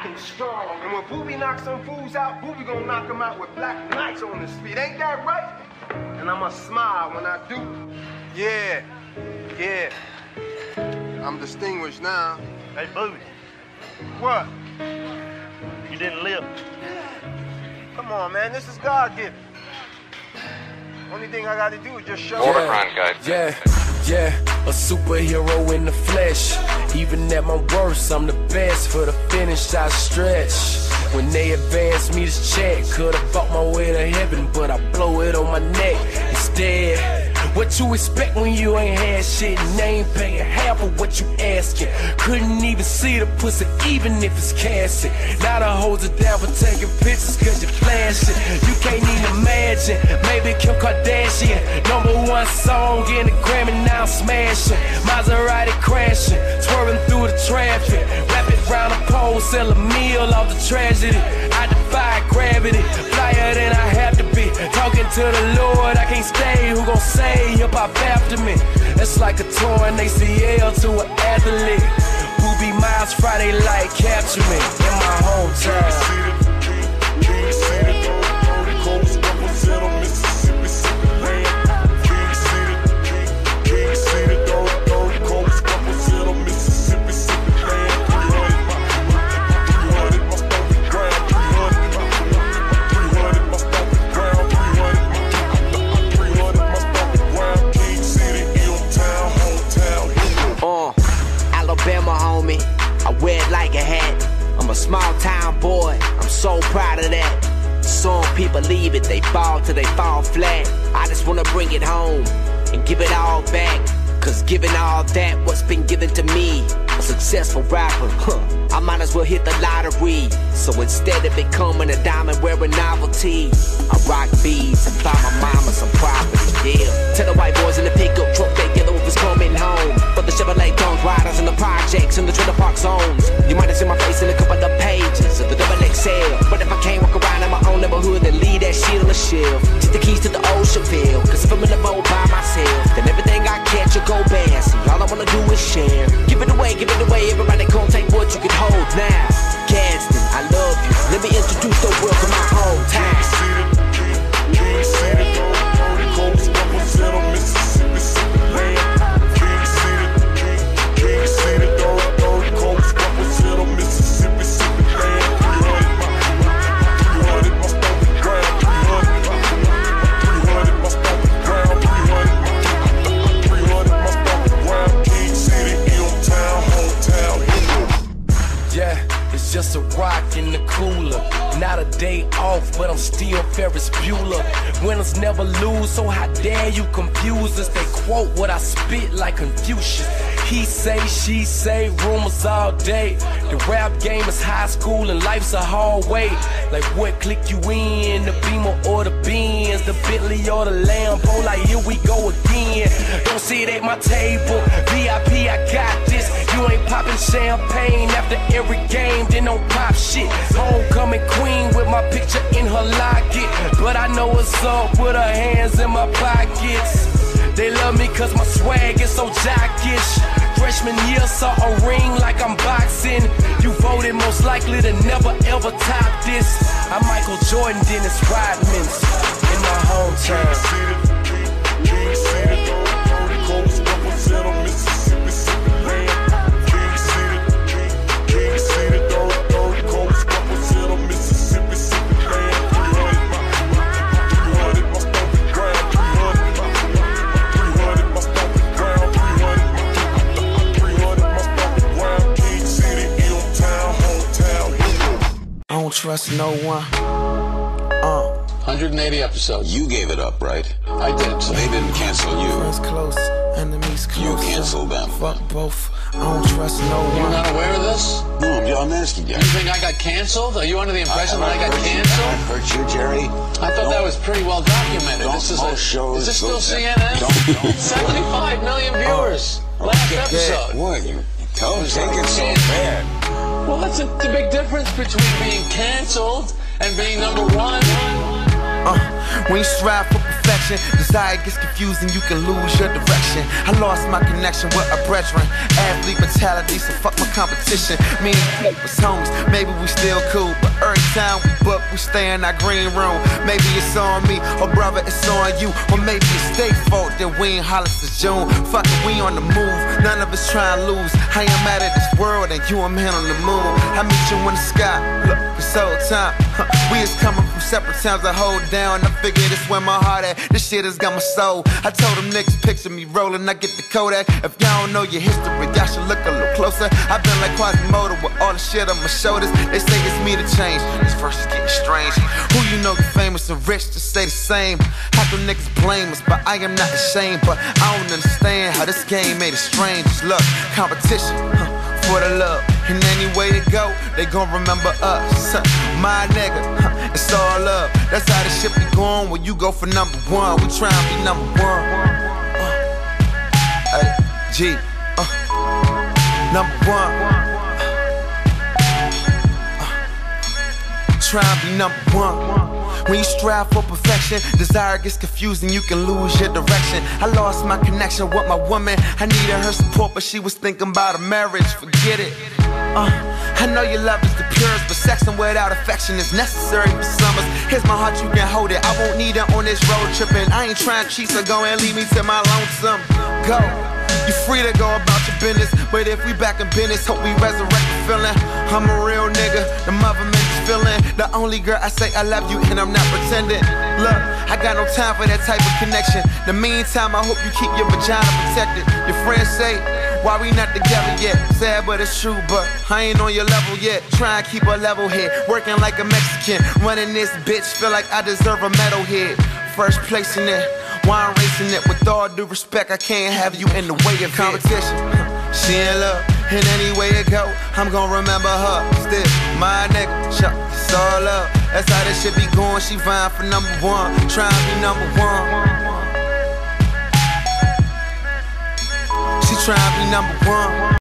black and strong. And when Booby knocks some fools out, Booby gonna knock them out with black knights on his feet. Ain't that right? And I'ma smile when I do. Yeah, yeah. I'm distinguished now. Hey, Booby. What? You didn't live. Come on, man. This is God-given. Only thing I gotta do is just show up. Yeah, a superhero in the flesh. Even at my worst, I'm the best. For the finish, I stretch. When they advance me this check, could've bought my way to heaven, but I blow it on my neck instead. What you expect when you ain't had shit and they ain't paying half of what you asking? Couldn't even see the pussy even if it's casting. Now the hoes are down for taking pictures cause you flashing. You can't even imagine, maybe Kim Kardashian. #1 song in the Grammy, now I'm smashing. Maserati crashing, swerving through the traffic. Wrap it round the pole, sell a meal off the tragedy. I defy gravity, flyer than I have to be. Talking to the Lord, I can't stay, who gon' say hip-hop after me? It's like a torn ACL to an athlete. Booby Miles Friday light capture me in my hometown. Alabama, homie, I wear it like a hat. I'm a small town boy, I'm so proud of that. Some people leave it, they fall till they fall flat. I just wanna bring it home and give it all back. Cause giving all that, what's been given to me, a successful rapper, I might as well hit the lottery. So instead of becoming a diamond wearing novelty, I rock beads and buy my mama some property, yeah. Tell the white boys in the pickup truck they yellow if it's coming home. But the Chevrolet Dunk Riders in the projects in the trailer park zones. You might have seen my face in a couple of pages of the XXL. But if I can't walk around in my own neighborhood, then leave that shit on the shelf. Take the keys to the ocean field, cause if I'm in the boat by myself, then everything I catch will go bad. See, all I wanna do is share. Give it away, everybody come take what you can hold now. Gadsden, I love you. Let me introduce the world to my hometown. Just a rock in the cooler. Not a day off, but I'm still Ferris Bueller. Winners never lose, so how dare you confuse us? They quote what I spit like Confucius. He say, she say, rumors all day. The rap game is high school and life's a hallway. Like what click you in, the Beamer or the Benz, the Bentley or the Lambo, like here we go again. Don't sit at my table, VIP, I got this. You ain't popping champagne after every game, then don't pop shit. Homecoming queen with my picture in her locket, but I know what's up with her hands in my pockets. They love me cause my swag is so jockish. Freshman year saw a ring like I'm boxing. You voted most likely to never ever top this. I'm Michael Jordan, Dennis Rodman in my hometown. Trust no one. 180 episodes. You gave it up, right? I did. So they didn't cancel you. Friends close, enemies close. You canceled them. Fuck both. I don't trust no one. You're not aware of this? No, I'm asking you. You think I got canceled? Are you under the impression that I got canceled? I hurt you, Jerry. I thought that was pretty well documented. Is this still CNN? 75 million viewers. Last episode. What? You don't take it so bad. Well, that's the big difference between being canceled and being #1. When you strive for perfection, perfection. Desire gets confused and you can lose your direction. I lost my connection with a brethren. Athlete mentality, so fuck my competition. Me and was homies, maybe we still cool, but every time we book, we stay in our green room. Maybe it's on me, or brother, it's on you, or maybe it's their fault that we ain't holler since June. Fuck it, we on the move, none of us trying to lose. I am mad at this world and you a man on the moon. I meet you in the sky, look, this whole time we is coming from separate towns I hold down. I figure this where my heart at, this shit has got my soul. I told them niggas picture me rolling, I get the Kodak. If y'all don't know your history, y'all should look a little closer. I've been like Quasimodo with all the shit on my shoulders. They say it's me to change, this verse is getting strange. Who you know get famous and rich to stay the same? How come niggas blame us, but I am not ashamed. But I don't understand how this game made it strange. Look, competition for the love, and any way to go, they gon' remember us. My nigga, it's all love. That's how this shit be going when you go for number one. We try and be number one. Hey, G, number one. Try and be number one. When you strive for perfection, desire gets confused and you can lose your direction. I lost my connection with my woman. I needed her support, but she was thinking about a marriage. Forget it. I know your love is the purest, but sexing without affection is necessary for summers. Here's my heart, you can hold it. I won't need it on this road trip, and I ain't trying to cheat, so go and leave me to my lonesome. Go. You free to go about your business, but if we back in business, hope we resurrect the feeling. I'm a real nigga, the mother meant feeling. The only girl I say I love you, and I'm not pretending. Look, I got no time for that type of connection. The meantime, I hope you keep your vagina protected. Your friends say, why we not together yet? Sad, but it's true, but I ain't on your level yet. Try and keep a level head, working like a Mexican. Running this bitch, feel like I deserve a medal head. First place in it, why I'm racing it. With all due respect, I can't have you in the way of competition. She in love, and any way it go, I'm gon' remember her. Still, my nigga, it's all love. That's how this shit be going. She vying for number one, trying to be number one. She trying to be number one.